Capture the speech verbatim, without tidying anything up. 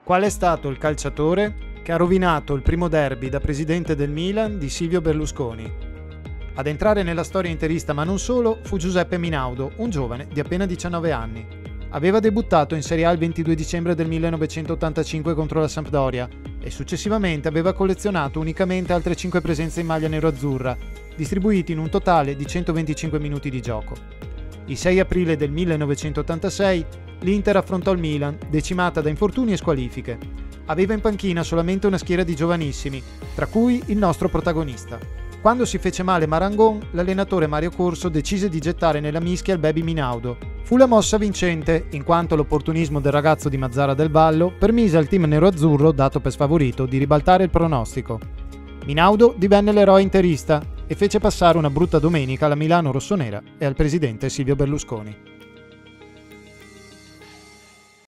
Qual è stato il calciatore che ha rovinato il primo derby da presidente del Milan di Silvio Berlusconi? Ad entrare nella storia interista, ma non solo, fu Giuseppe Minaudo, un giovane di appena diciannove anni. Aveva debuttato in Serie A il ventidue dicembre del millenovecentottantacinque contro la Sampdoria e successivamente aveva collezionato unicamente altre cinque presenze in maglia nero-azzurra, distribuiti in un totale di centoventicinque minuti di gioco. Il sei aprile del millenovecentottantasei l'Inter affrontò il Milan, decimata da infortuni e squalifiche. Aveva in panchina solamente una schiera di giovanissimi, tra cui il nostro protagonista. Quando si fece male Marangon, l'allenatore Mario Corso decise di gettare nella mischia il baby Minaudo. Fu la mossa vincente, in quanto l'opportunismo del ragazzo di Mazzara del Vallo permise al team nero-azzurro, dato per sfavorito, di ribaltare il pronostico. Minaudo divenne l'eroe interista e fece passare una brutta domenica alla Milano rossonera e al presidente Silvio Berlusconi.